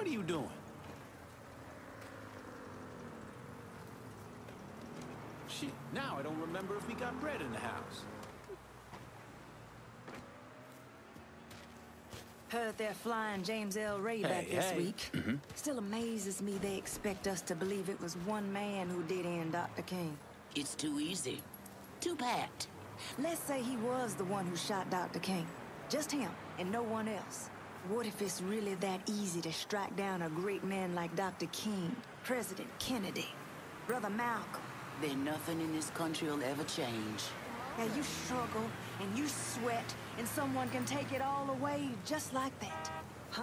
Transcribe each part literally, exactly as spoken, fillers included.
What are you doing? Shit, now I don't remember if we got bread in the house. Heard they're flying James L. Ray Hey, back this hey. week. Mm-hmm. Still amazes me they expect us to believe it was one man who did end Doctor King. It's too easy. Too pat. Let's say he was the one who shot Doctor King. Just him, and no one else. What if it's really that easy to strike down a great man like Doctor King, President Kennedy, Brother Malcolm? Then nothing in this country will ever change. Now you struggle, and you sweat, and someone can take it all away just like that. Huh?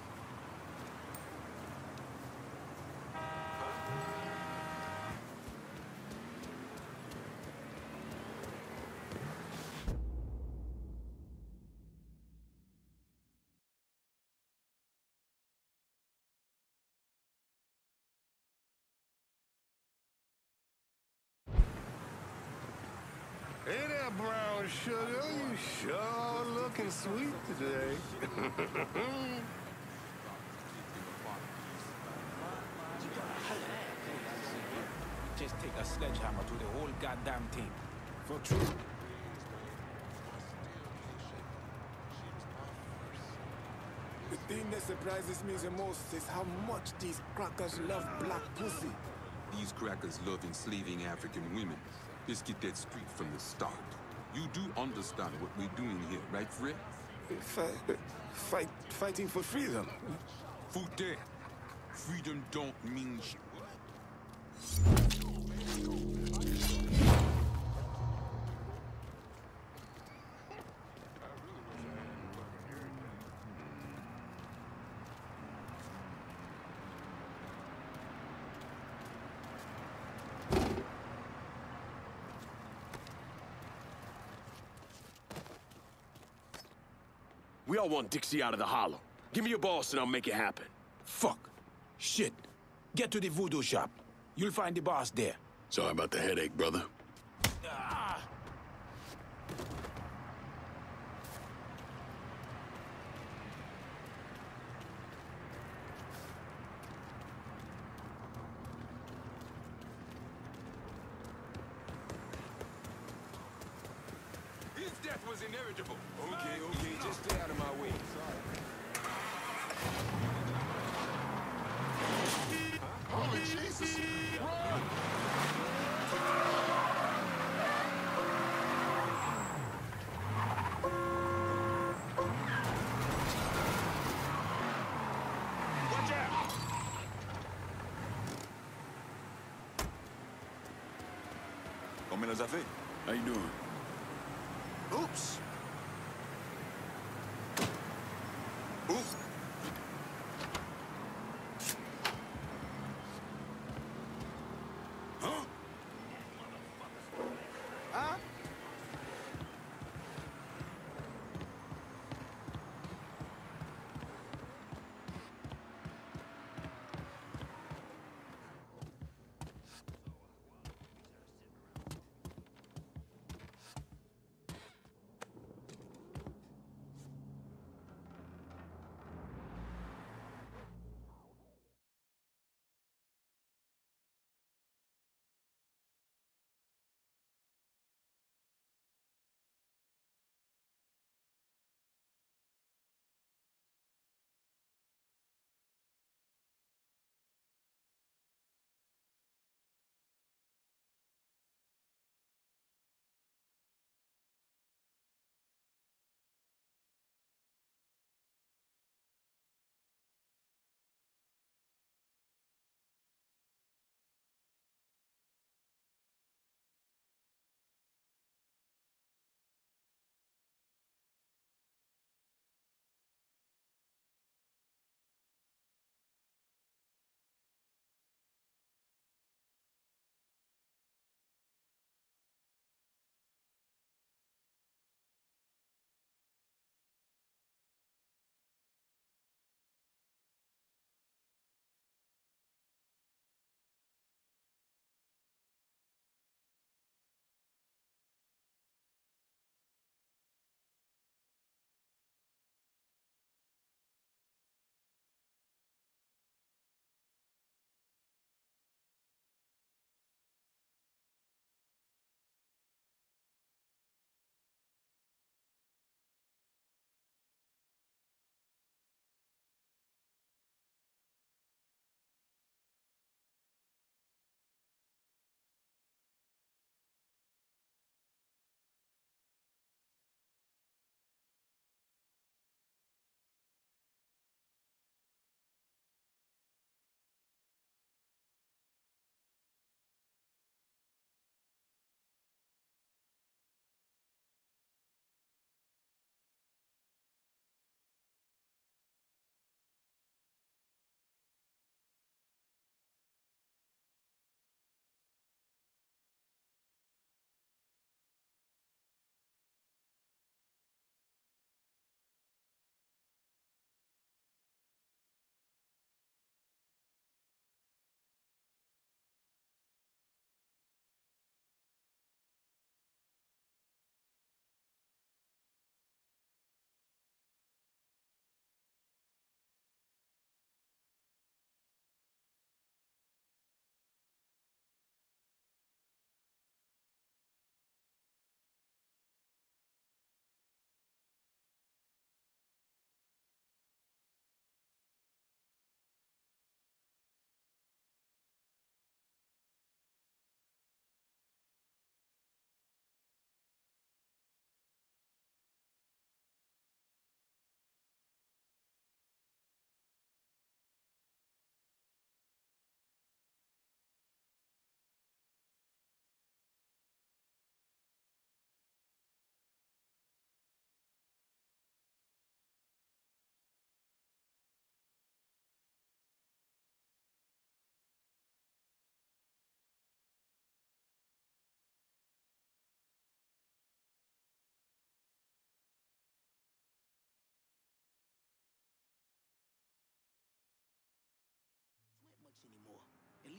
Hey there, brown sugar. You sure looking sweet today. Just take a sledgehammer to the whole goddamn thing. For true. The thing that surprises me the most is how much these crackers love black pussy. These crackers love enslaving African women. Let's get that straight from the start. You do understand what we're doing here, right, Fred? Fight, fight, fighting for freedom. Fute, freedom don't mean shit. We all want Dixie out of the hollow. Give me your boss and I'll make it happen. Fuck. Shit. Get to the voodoo shop. You'll find the boss there. Sorry about the headache, brother. Ah! His death was inevitable. Okay, okay, just stay out of my way. Holy Jesus. Run! Watch out! Combien les a fait? How you doing? Oops. Oops. Huh? Huh?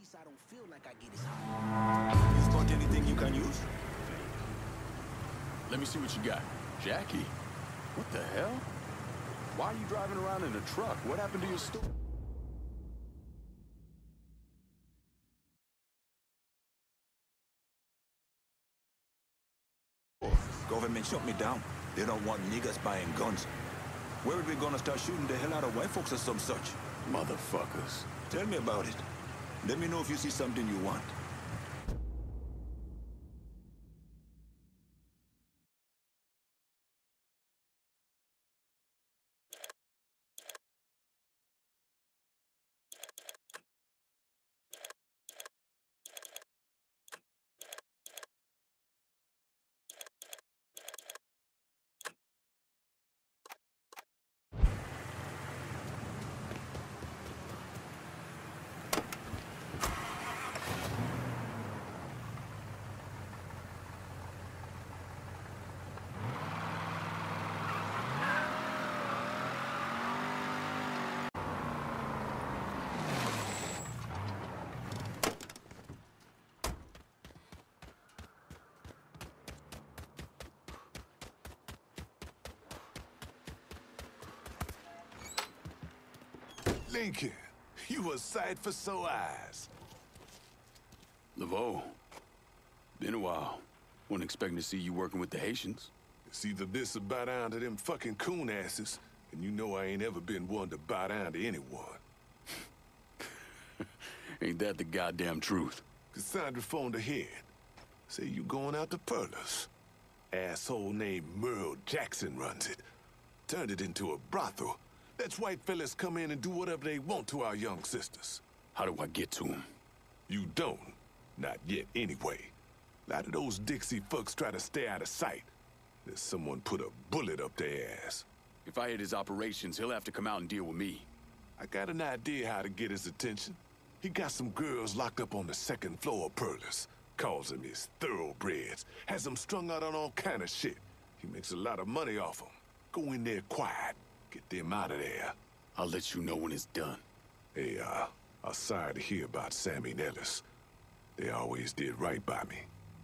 least I don't feel like I get as high. You spot anything you can use? Let me see what you got. Jackie? What the hell? Why are you driving around in a truck? What happened to your store? Government shut me down. They don't want niggas buying guns. Where are we gonna start shooting the hell out of white folks or some such? Motherfuckers. Tell me about it. Let me know if you see something you want. Lincoln, you a sight for sore eyes. Laveau. Been a while. Wasn't expecting to see you working with the Haitians. It's either this or bow down to them fucking coon asses, and you know I ain't ever been one to bow down to anyone. Ain't that the goddamn truth? Cassandra phoned ahead. Say you going out to Perlas. Asshole named Merle Jackson runs it. Turned it into a brothel. Lets white fellas come in and do whatever they want to our young sisters. How do I get to him? You don't. Not yet, anyway. A lot of those Dixie fucks try to stay out of sight. There's someone put a bullet up their ass. If I hit his operations, he'll have to come out and deal with me. I got an idea how to get his attention. He got some girls locked up on the second floor of Perlas. Calls them his thoroughbreds. Has them strung out on all kind of shit. He makes a lot of money off them. Go in there quiet. Get them out of there. I'll let you know when it's done. Hey, uh, I'm sorry to hear about Sammy and Ellis. They always did right by me.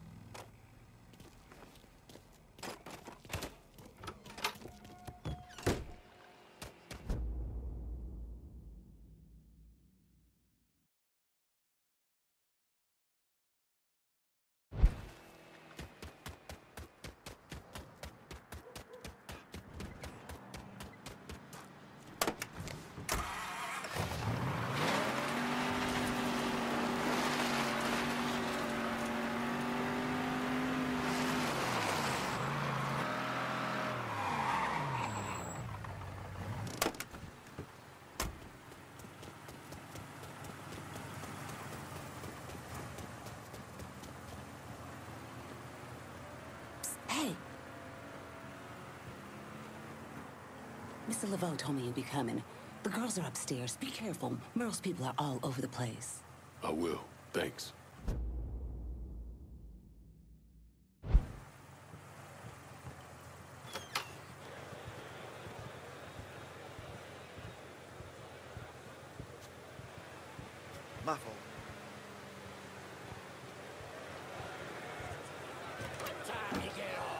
Hey. Mister Laveau told me you'd be coming. The girls are upstairs. Be careful. Merle's people are all over the place. I will. Thanks. My fault. Time you get off.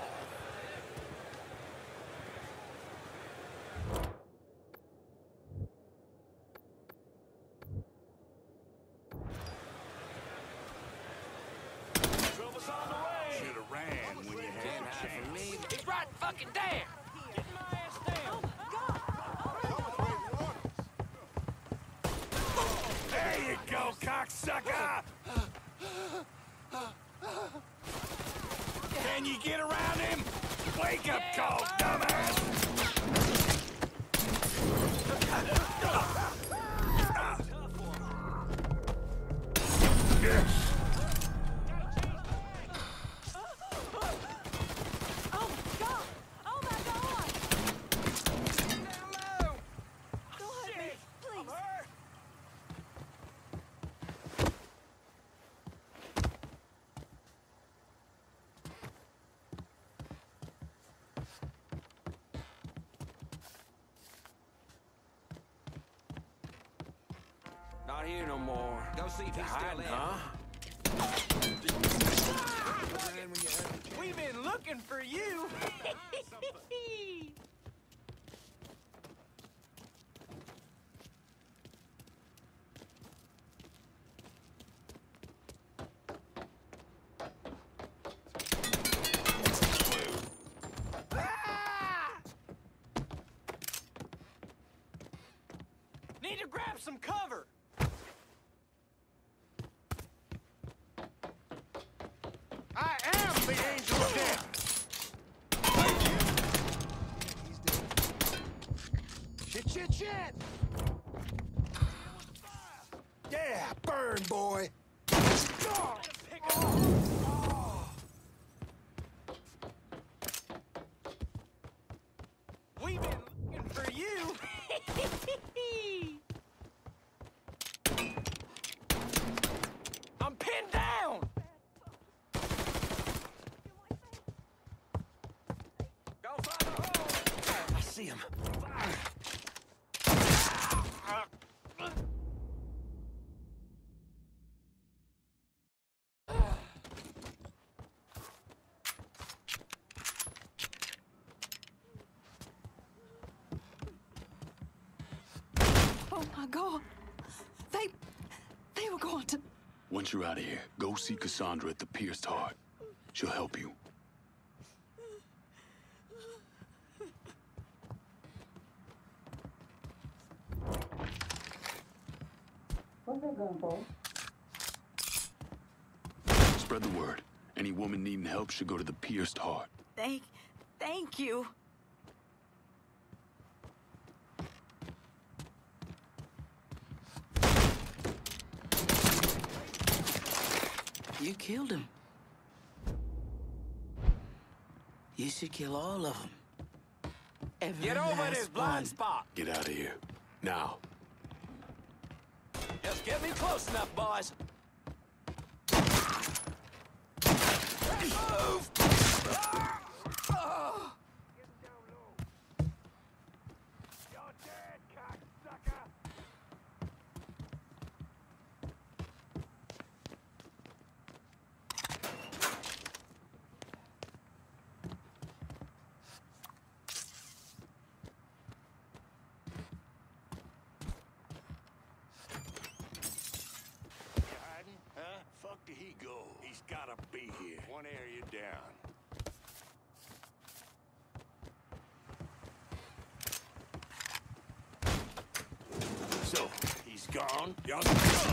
Trouble's on the way. Should have ran when you had a chance. He's right fucking there. Get my ass down. There you go, cocksucker! Can you get around him? Wake up call, dumbass! Not here no more. Go see if he's still there. Huh? We've been looking for you. Need to grab some cover. I am the Angel of Death. Shit, shit, shit. Yeah, burn, boy. Oh. Oh. We've been looking for you. I'm pinned down. Go find a hole. I see him. Oh my God. They... they were going to... Once you're out of here, go see Cassandra at the Pierced Heart. She'll help you. What's that gun for? Spread the word. Any woman needing help should go to the Pierced Heart. Thank... thank you. You killed him. You should kill all of them. Every Get over last this blind one. spot. Get out of here. Now. Just get me close enough, boys. Move! Fuck did he go? He's gotta be here. One area down. So, he's gone? Y'all...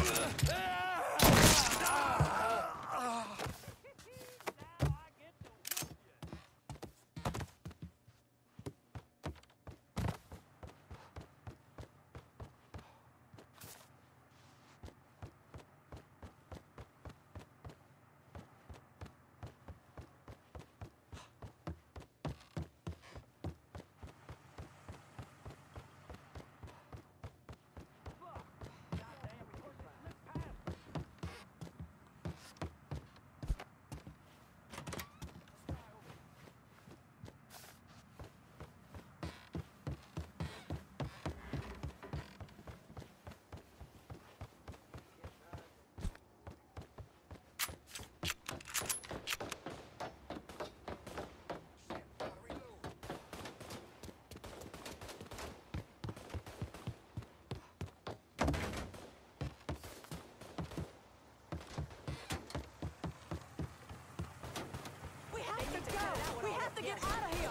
We have to get out of here!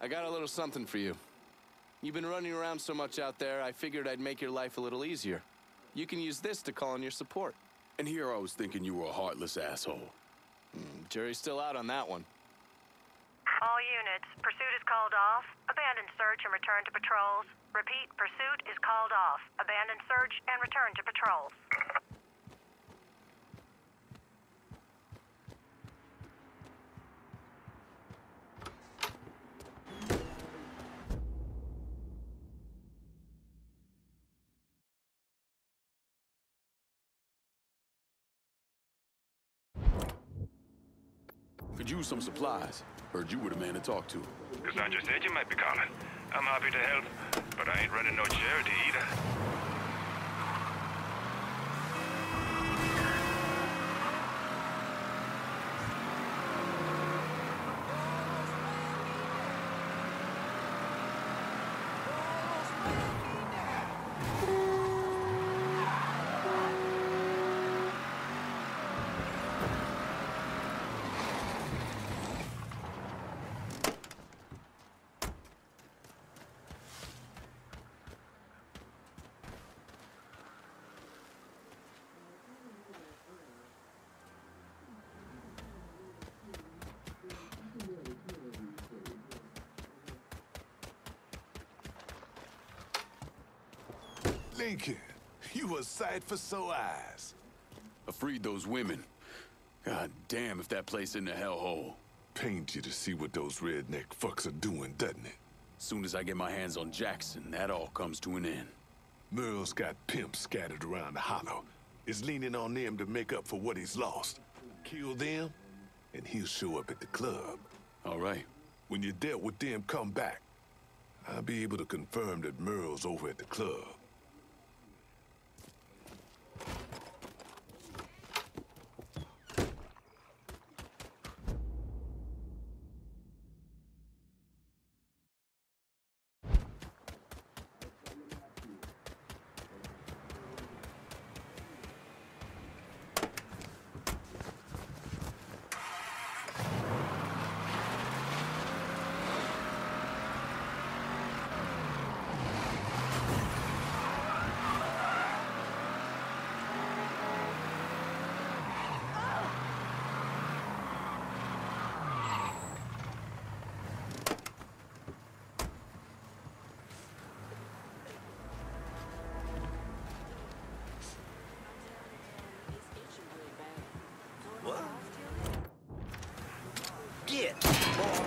got a little something for you. You've been running around so much out there, I figured I'd make your life a little easier. You can use this to call in your support. And here I was thinking you were a heartless asshole. Mm, jury's still out on that one. All units, pursuit is called off. Abandon search and return to patrols. Repeat, pursuit is called off. Abandon search and return to patrols. Could use some supplies. Heard you were the man to talk to. Cassandra said you might be calling. I'm happy to help, but I ain't running no charity either. Lincoln, you a sight for sore eyes. I freed those women. God damn if that place in the hellhole. Pains you to see what those redneck fucks are doing, doesn't it? Soon as I get my hands on Jackson, that all comes to an end. Merle's got pimps scattered around the hollow. Is leaning on them to make up for what he's lost. Kill them, and he'll show up at the club. All right. When you're dealt with them, come back. I'll be able to confirm that Merle's over at the club. Get, boy.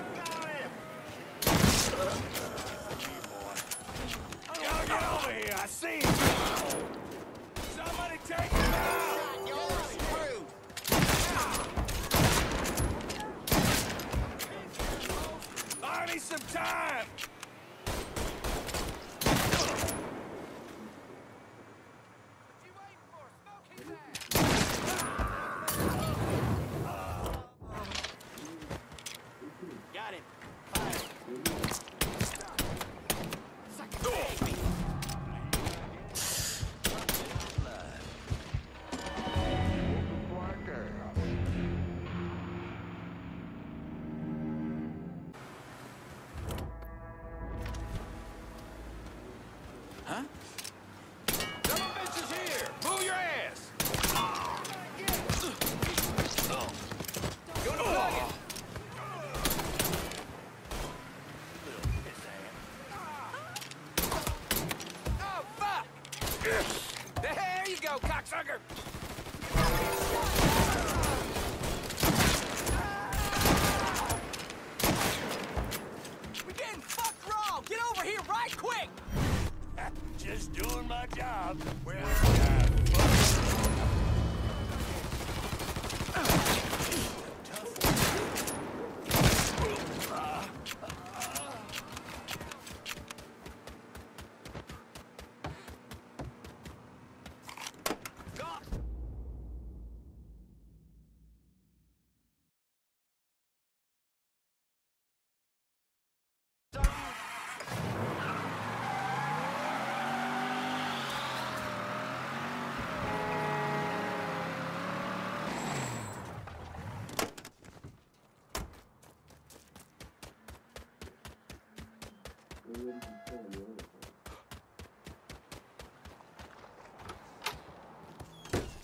Y'all get over here, I see him. Somebody take him out! You're screwed! I need some time! Huh? Some bitches here! Move your ass! Go to plug it! Oh, fuck! There you go, cocksucker! We're getting fucked raw! Get over here right quick! Just doing my job. Well,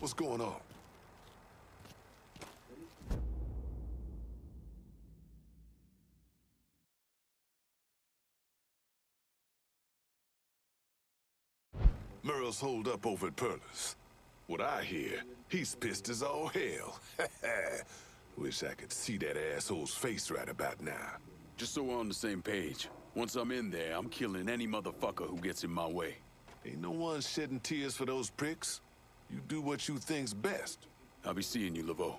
What's going on? Merle's holed up over at Perla's. What I hear, he's pissed as all hell. Wish I could see that asshole's face right about now. Just so we're on the same page. Once I'm in there, I'm killing any motherfucker who gets in my way. Ain't no one shedding tears for those pricks. You do what you think's best. I'll be seeing you, Laveau.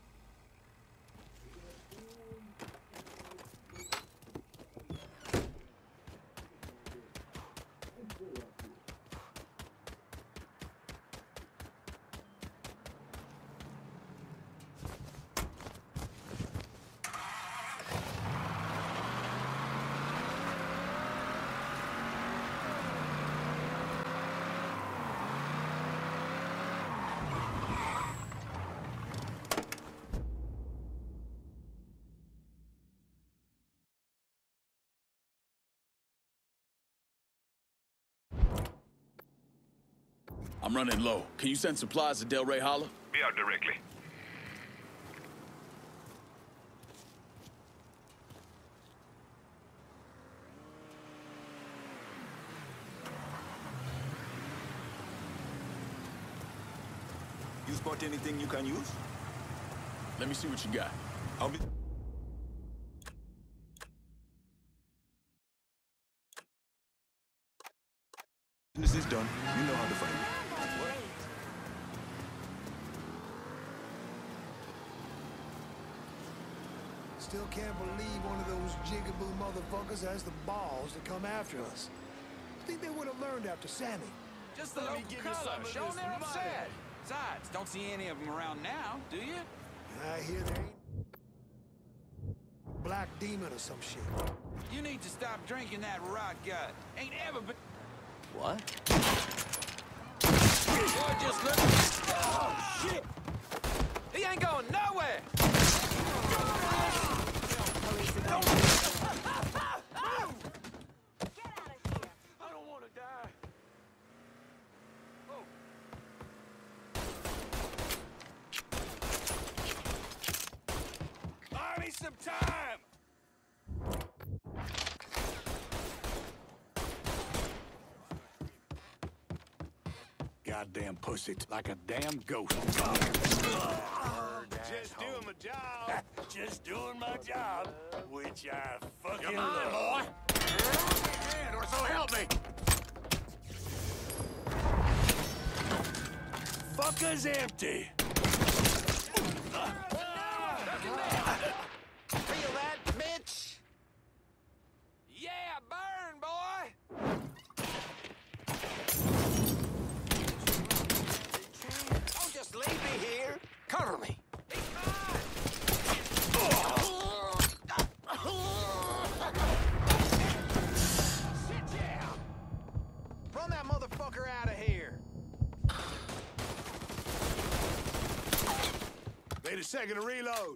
I'm running low. Can you send supplies to Del Rey Holla? Be out directly. You spot anything you can use? Let me see what you got. I'll be... Business is done. You know how to find me. Still can't believe one of those jigaboo motherfuckers has the balls to come after us. Think they would have learned after Sammy. Just the local color. Show them they're upset. Besides, don't see any of them around now, do you? I hear there ain't Black Demon or some shit. You need to stop drinking that rot gut. Ain't ever been... What? Boy, just look... Oh, shit! He ain't going nowhere! Don't... I don't want to die. Oh. Buy me some time! Goddamn pussy, like a damn ghost. Just doing my job. Just doing my job. Which I fucking Come on, love. boy. Man, or so help me. Fucker's empty. Feel that, bitch? Yeah, burn, boy. Don't just leave me here. Cover me. Sit down. Run that motherfucker out of here. Wait a second to reload.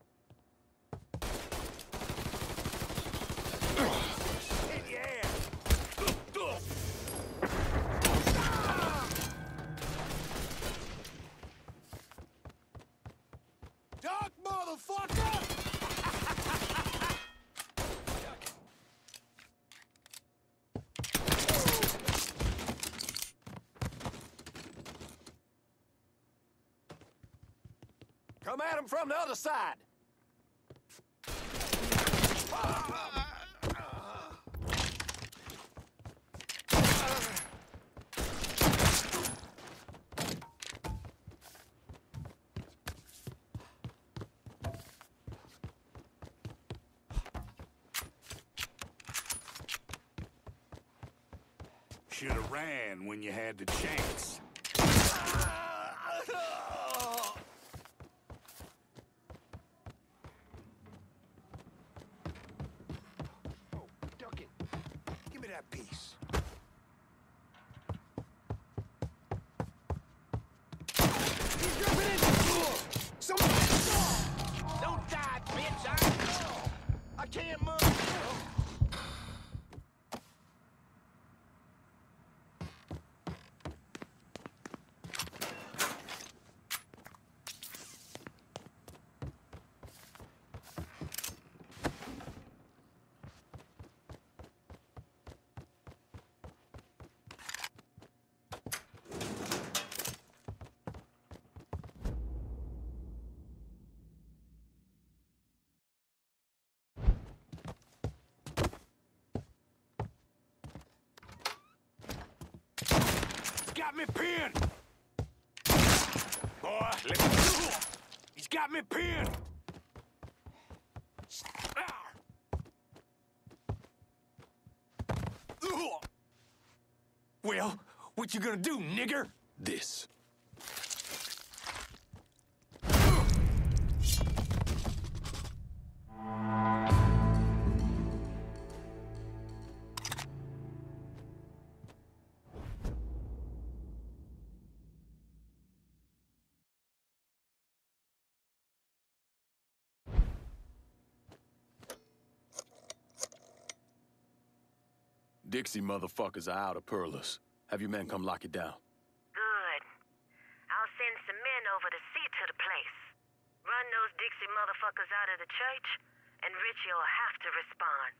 Yeah. Duck, motherfucker! Come at him from the other side. Should have ran when you had the chance. Oh, duck it. Give me that piece. He's jumping in! Somebody! Don't die, bitch! I, I can't move! got me pinned! Boy, let me go! He's got me pinned! Well, what you gonna do, nigger? This. Dixie motherfuckers are out of Perlis. Have your men come lock it down. Good. I'll send some men over to see to the place. Run those Dixie motherfuckers out of the church, and Richie'll have to respond.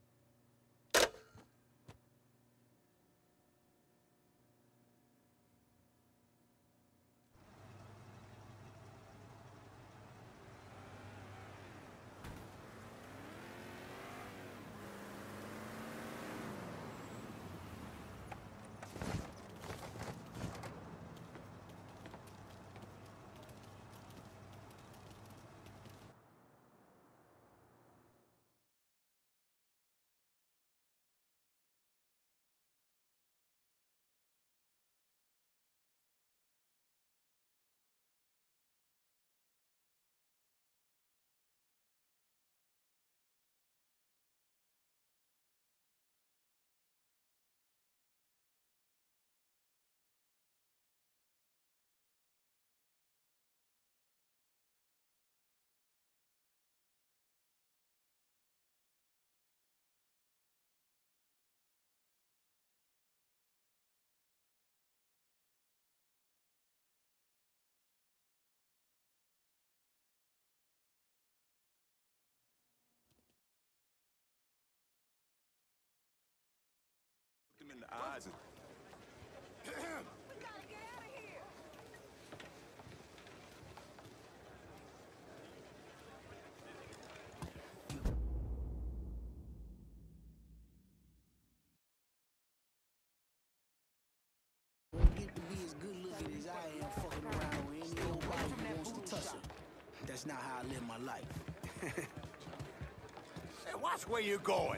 Look him in the eyes and... Get to be as good looking as I am fucking around with any old body who wants to tussle. That's not how I live my life. Hey, watch where you're going.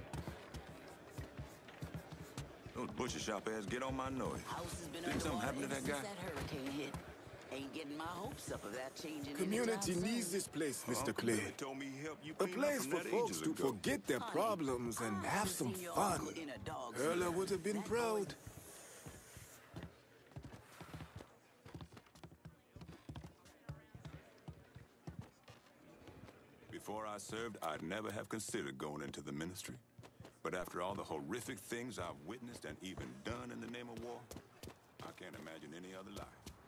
Those butcher shop ass get on my noise. House has been Think something happened to that guy? since that hurricane hit. Ain't getting my hopes up of that changing. Community anytime needs soon. this place, Oh, Mister Uncle Clay. Billy told me he helped you A clean up place from for that folks ages to ago. forget their problems and I have haven't some seen your fun. uncle in a dog's Hurler year. would have been That proud. boy's- Before I served, I'd never have considered going into the ministry. But after all the horrific things I've witnessed and even done in the name of war, I can't imagine any other life.